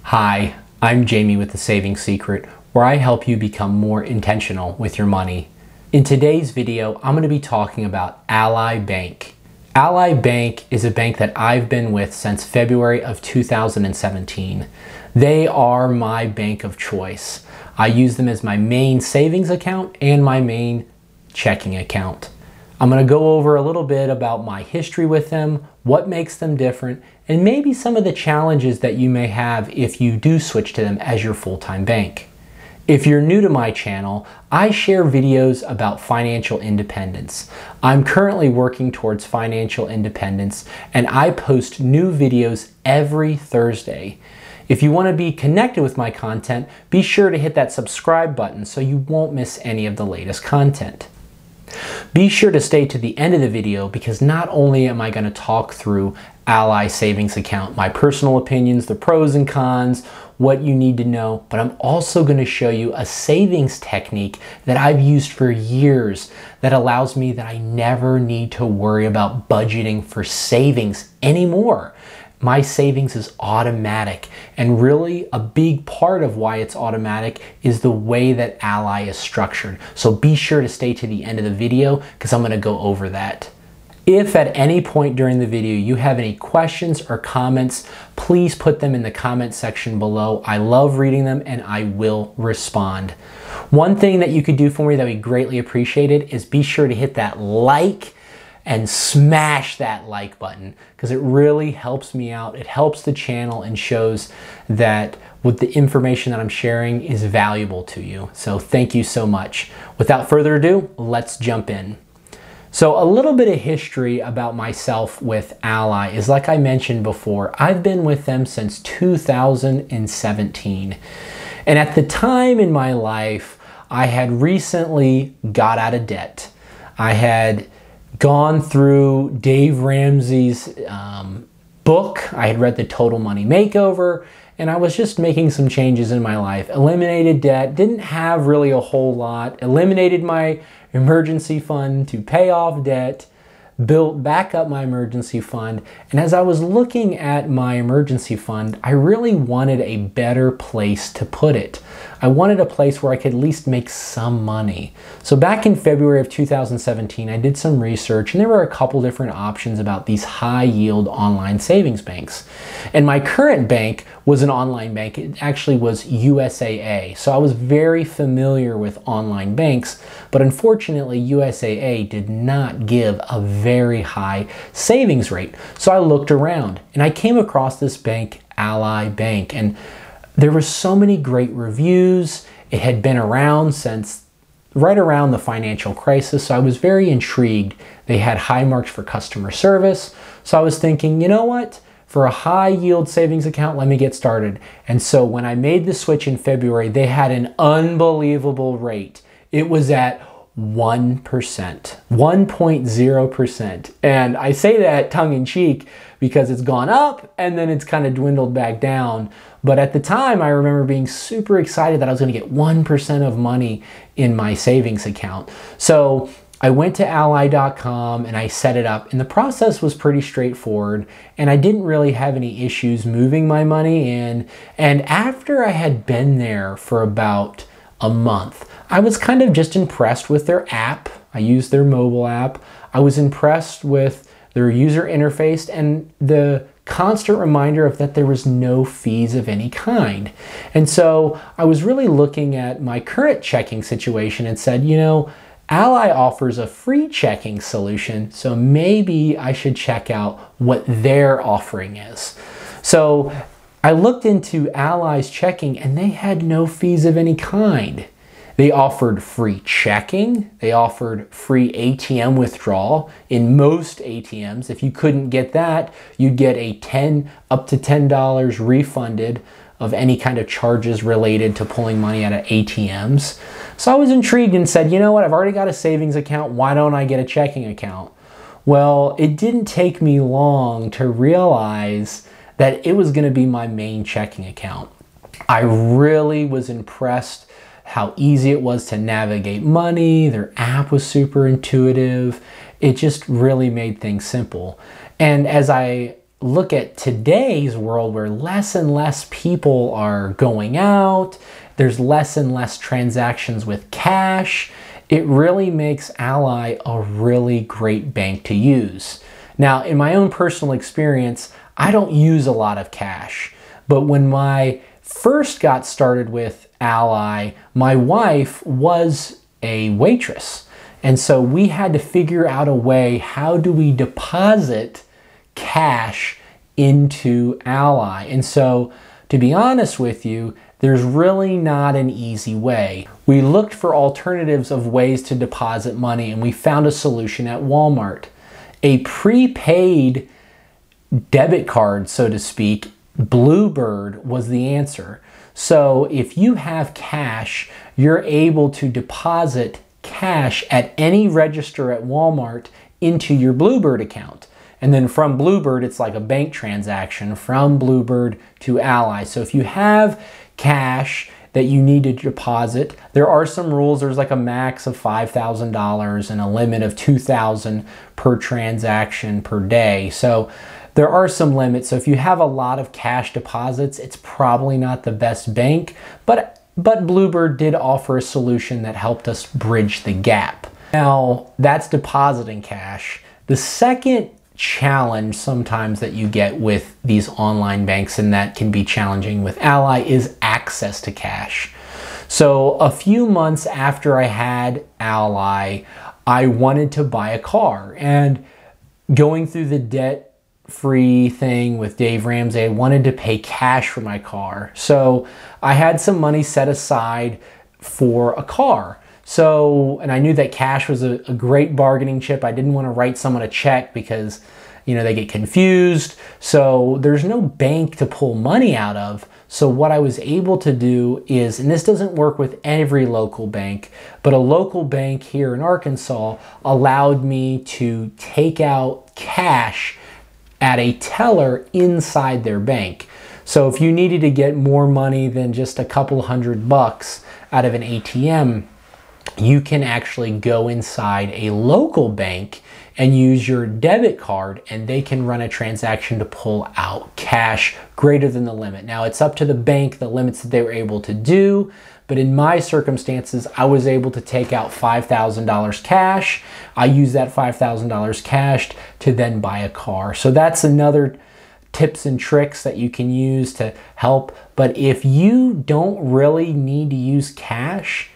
Hi, I'm Jamie with The Saving Secret, where I help you become more intentional with your money. In today's video, I'm going to be talking about Ally Bank. Ally Bank is a bank that I've been with since February of 2017. They are my bank of choice. I use them as my main savings account and my main checking account. I'm going to go over a little bit about my history with them, what makes them different, and maybe some of the challenges that you may have if you do switch to them as your full-time bank. If you're new to my channel, I share videos about financial independence. I'm currently working towards financial independence, and I post new videos every Thursday. If you want to be connected with my content, be sure to hit that subscribe button so you won't miss any of the latest content. Be sure to stay to the end of the video because not only am I going to talk through Ally Savings Account, my personal opinions, the pros and cons, what you need to know, but I'm also going to show you a savings technique that I've used for years that allows me that I never need to worry about budgeting for savings anymore. My savings is automatic, and really a big part of why it's automatic is the way that Ally is structured. So be sure to stay to the end of the video because I'm going to go over that. If at any point during the video you have any questions or comments, please put them in the comment section below. I love reading them and I will respond. One thing that you could do for me that we greatly appreciated is be sure to hit that like and smash that like button because it really helps me out. It helps the channel and shows that with the information that I'm sharing is valuable to you. So thank you so much. Without further ado, let's jump in. So a little bit of history about myself with Ally is, like I mentioned before, I've been with them since 2017. And at the time in my life, I had recently got out of debt. I had gone through Dave Ramsey's book. I had read The Total Money Makeover, and I was just making some changes in my life. Eliminated debt, didn't have really a whole lot. Eliminated my emergency fund to pay off debt, built back up my emergency fund. And as I was looking at my emergency fund, I really wanted a better place to put it. I wanted a place where I could at least make some money. So back in February of 2017, I did some research and there were a couple different options about these high yield online savings banks. And my current bank was an online bank. It actually was USAA. So I was very familiar with online banks, but unfortunately USAA did not give a very high savings rate. So I looked around and I came across this bank, Ally Bank, and there were so many great reviews. It had been around since right around the financial crisis, so I was very intrigued. They had high marks for customer service, so I was thinking, you know what? For a high yield savings account, let me get started. And so when I made the switch in February, they had an unbelievable rate. It was at 1%, 1.0%. And I say that tongue in cheek because it's gone up and then it's kind of dwindled back down. But at the time, I remember being super excited that I was going to get 1% of money in my savings account. So I went to ally.com and I set it up, and the process was pretty straightforward, and I didn't really have any issues moving my money in. And after I had been there for about a month, I was kind of just impressed with their app. I used their mobile app. I was impressed with their user interface and the constant reminder of that there was no fees of any kind. And so I was really looking at my current checking situation and said, you know, Ally offers a free checking solution, so maybe I should check out what their offering is. So I looked into Ally's checking and they had no fees of any kind. They offered free checking. They offered free ATM withdrawal in most ATMs. If you couldn't get that, you'd get up to $10 refunded of any kind of charges related to pulling money out of ATMs. So I was intrigued and said, you know what, I've already got a savings account. Why don't I get a checking account? Well, it didn't take me long to realize that it was going to be my main checking account. I really was impressed how easy it was to navigate money. Their app was super intuitive. It just really made things simple. And as I look at today's world where less and less people are going out, there's less and less transactions with cash, it really makes Ally a really great bank to use. Now, in my own personal experience, I don't use a lot of cash, but when I first got started with Ally, my wife was a waitress. And so we had to figure out a way, how do we deposit cash into Ally? And so, to be honest with you, there's really not an easy way. We looked for alternatives of ways to deposit money, and we found a solution at Walmart. A prepaid debit card, so to speak, Bluebird was the answer. So if you have cash, you're able to deposit cash at any register at Walmart into your Bluebird account. And then from Bluebird, it's like a bank transaction from Bluebird to Ally. So if you have cash that you need to deposit, there are some rules. There's like a max of $5,000 and a limit of $2,000 per transaction per day. So there are some limits. So if you have a lot of cash deposits, it's probably not the best bank, but Bluebird did offer a solution that helped us bridge the gap. Now, that's depositing cash. The second challenge sometimes that you get with these online banks, and that can be challenging with Ally, is access to cash. So a few months after I had Ally, I wanted to buy a car, and going through the debt-free thing with Dave Ramsey, I wanted to pay cash for my car. So I had some money set aside for a car. So, and I knew that cash was a great bargaining chip. I didn't want to write someone a check because, you know, they get confused. So there's no bank to pull money out of. So what I was able to do is, and this doesn't work with every local bank, but a local bank here in Arkansas allowed me to take out cash at a teller inside their bank. So if you needed to get more money than just a couple $100 out of an ATM, you can actually go inside a local bank and use your debit card, and they can run a transaction to pull out cash greater than the limit. Now, it's up to the bank, the limits that they were able to do, but in my circumstances, I was able to take out $5,000 cash. I used that $5,000 cash to then buy a car. So that's another tips and tricks that you can use to help. But if you don't really need to use cash,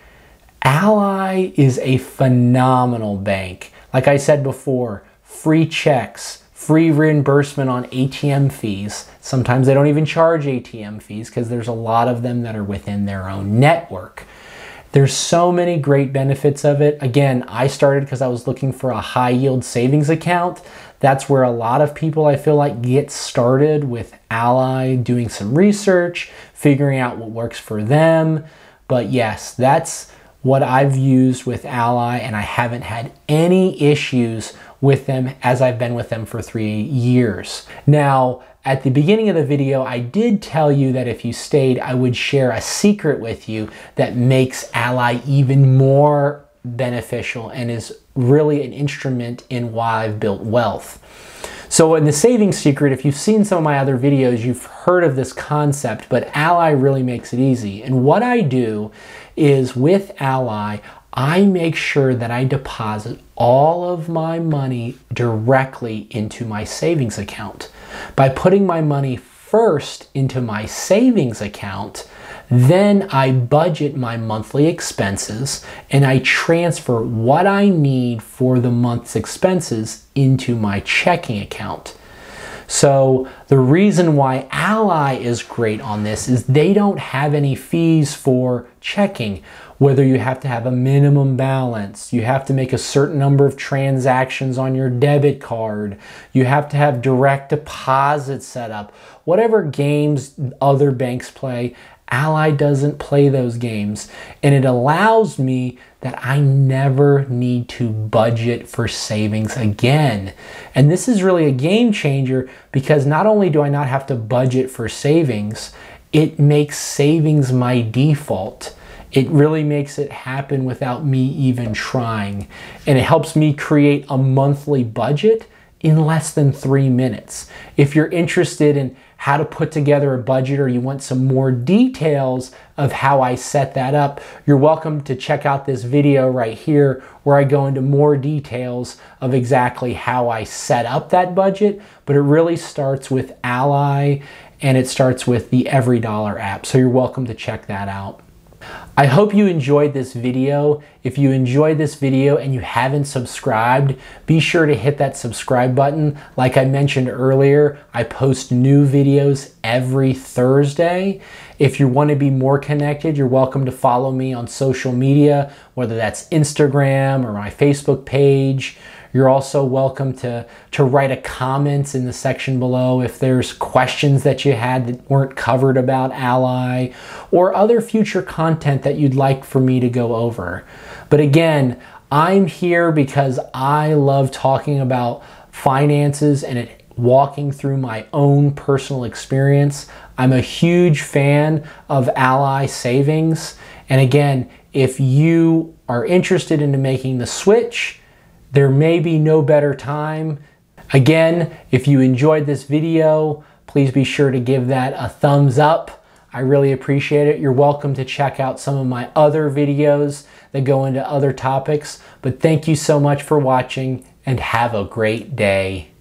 Ally is a phenomenal bank. Like I said before, free checks, free reimbursement on ATM fees. Sometimes they don't even charge ATM fees because there's a lot of them that are within their own network. There's so many great benefits of it. Again, I started because I was looking for a high yield savings account. That's where a lot of people, I feel like, get started with Ally, doing some research, figuring out what works for them. But yes, that's what I've used with Ally, and I haven't had any issues with them as I've been with them for 3 years. Now, at the beginning of the video, I did tell you that if you stayed, I would share a secret with you that makes Ally even more beneficial and is really an instrument in why I've built wealth. So in the savings secret, if you've seen some of my other videos, you've heard of this concept, but Ally really makes it easy. And what I do is with Ally, I make sure that I deposit all of my money directly into my savings account. By putting my money first into my savings account, then I budget my monthly expenses and I transfer what I need for the month's expenses into my checking account. So the reason why Ally is great on this is they don't have any fees for checking. Whether you have to have a minimum balance, you have to make a certain number of transactions on your debit card, you have to have direct deposit set up. Whatever games other banks play, Ally doesn't play those games, and it allows me that I never need to budget for savings again. And this is really a game changer because not only do I not have to budget for savings, it makes savings my default. It really makes it happen without me even trying. And it helps me create a monthly budget in less than 3 minutes. If you're interested in how to put together a budget or you want some more details of how I set that up, you're welcome to check out this video right here where I go into more details of exactly how I set up that budget. But it really starts with Ally and it starts with the EveryDollar app. So you're welcome to check that out. I hope you enjoyed this video. If you enjoyed this video and you haven't subscribed, be sure to hit that subscribe button. Like I mentioned earlier, I post new videos every Thursday. If you want to be more connected, you're welcome to follow me on social media, whether that's Instagram or my Facebook page. You're also welcome to write a comment in the section below if there's questions that you had that weren't covered about Ally or other future content that you'd like for me to go over. But again, I'm here because I love talking about finances and walking through my own personal experience. I'm a huge fan of Ally Savings. And again, if you are interested in making the switch, there may be no better time. Again, if you enjoyed this video, please be sure to give that a thumbs up. I really appreciate it. You're welcome to check out some of my other videos that go into other topics. But thank you so much for watching and have a great day.